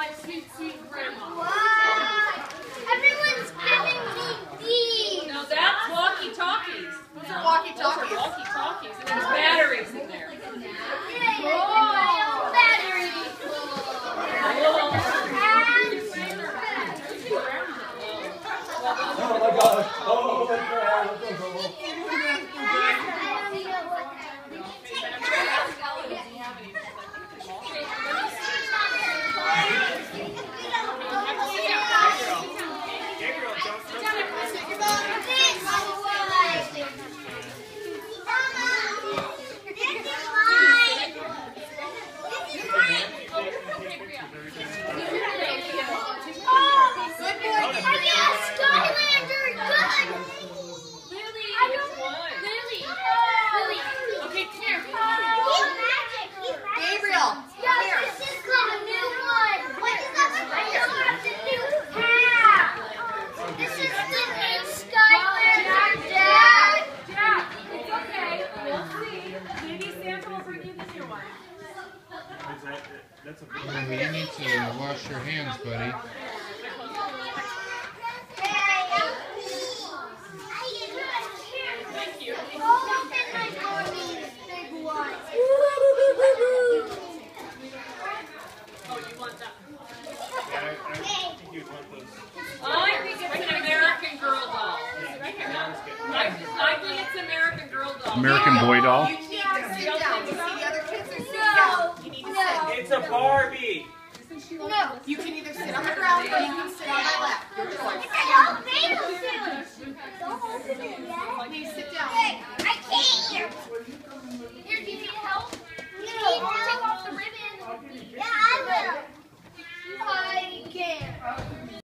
my sweet, sweet grandma. Wow. Everyone's giving me these. No, that's walkie-talkies. Those are walkie-talkies. Those are walkie-talkies, and there's batteries in there. Oh my gosh. Oh my God. Well, you need to wash your hands, buddy. Thank you. Oh, you want that? I think you'd want those. I think it's an American Girl doll. I think it's American Girl doll. American Boy doll. You need to sit down. You see the other kids are sitting down. You need to sit. It's a Barbie. No. You can either sit on the ground or you can sit on my lap. Your choice. Please sit down. I can't. Here, do you need help? No. Take off the ribbon. Yeah, I will. I can't.